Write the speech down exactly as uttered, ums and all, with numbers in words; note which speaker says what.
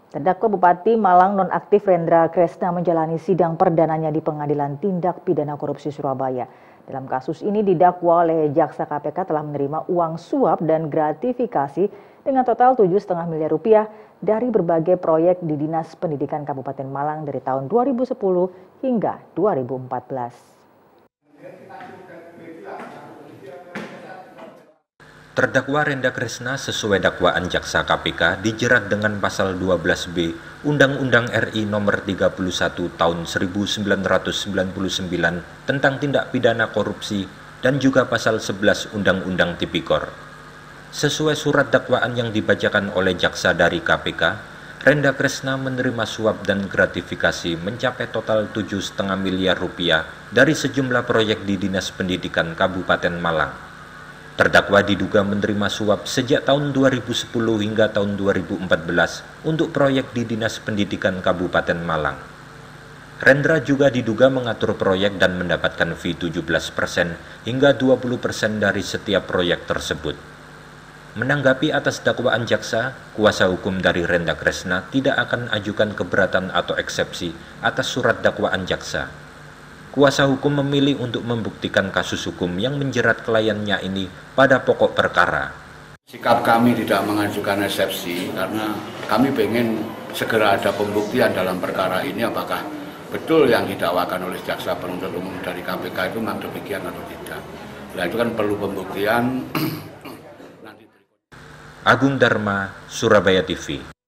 Speaker 1: Terdakwa Bupati Malang nonaktif Rendra Kresna menjalani sidang perdananya di Pengadilan Tindak Pidana Korupsi Surabaya. Dalam kasus ini didakwa oleh Jaksa K P K telah menerima uang suap dan gratifikasi dengan total tujuh koma lima miliar rupiah dari berbagai proyek di Dinas Pendidikan Kabupaten Malang dari tahun dua ribu sepuluh hingga dua ribu empat belas.
Speaker 2: Terdakwa Rendra Kresna sesuai dakwaan Jaksa K P K dijerat dengan pasal dua belas B Undang-Undang R I nomor tiga puluh satu tahun seribu sembilan ratus sembilan puluh sembilan tentang tindak pidana korupsi dan juga pasal sebelas Undang-Undang Tipikor. Sesuai surat dakwaan yang dibacakan oleh jaksa dari K P K, Rendra Kresna menerima suap dan gratifikasi mencapai total tujuh koma lima miliar rupiah dari sejumlah proyek di Dinas Pendidikan Kabupaten Malang. Terdakwa diduga menerima suap sejak tahun dua ribu sepuluh hingga tahun dua ribu empat belas untuk proyek di Dinas Pendidikan Kabupaten Malang. Rendra juga diduga mengatur proyek dan mendapatkan fee tujuh belas persen hingga dua puluh persen dari setiap proyek tersebut. Menanggapi atas dakwaan jaksa, kuasa hukum dari Rendra Kresna tidak akan ajukan keberatan atau eksepsi atas surat dakwaan jaksa. Kuasa hukum memilih untuk membuktikan kasus hukum yang menjerat kliennya ini pada pokok perkara.
Speaker 3: Sikap kami tidak mengajukan eksepsi karena kami ingin segera ada pembuktian dalam perkara ini apakah betul yang didakwakan oleh jaksa penuntut umum dari K P K itu memang demikian atau tidak. Nah itu kan perlu pembuktian.
Speaker 2: Agung Dharma, Surabaya T V.